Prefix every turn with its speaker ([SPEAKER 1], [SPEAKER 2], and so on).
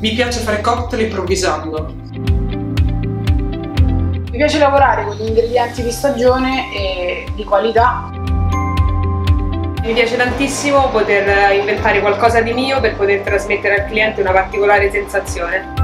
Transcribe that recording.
[SPEAKER 1] Mi piace fare cocktail improvvisando.
[SPEAKER 2] Mi piace lavorare con gli ingredienti di stagione e di qualità.
[SPEAKER 3] Mi piace tantissimo poter inventare qualcosa di mio per poter trasmettere al cliente una particolare sensazione.